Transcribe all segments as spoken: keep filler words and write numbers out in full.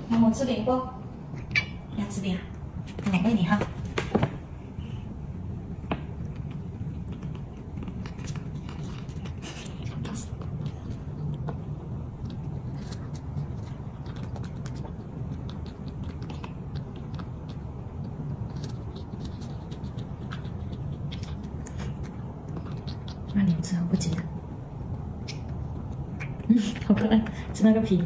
妈妈吃饼不？要吃饼啊？我喂你哈。那你吃好不急的？嗯，好可爱，吃那个皮。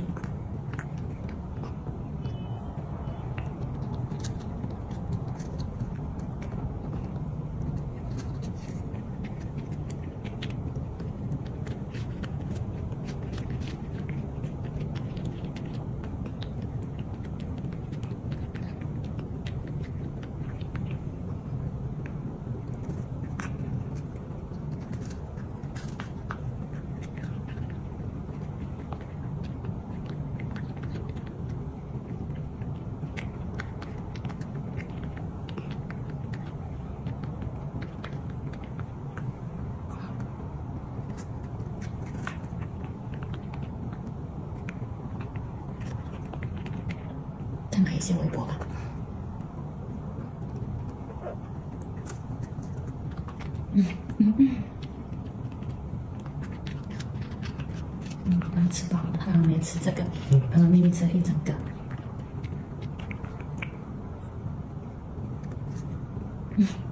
这样可以先微波吧。嗯嗯嗯。嗯，刚吃饱了，刚刚没吃这个，呃，咪咪吃了一整个。嗯。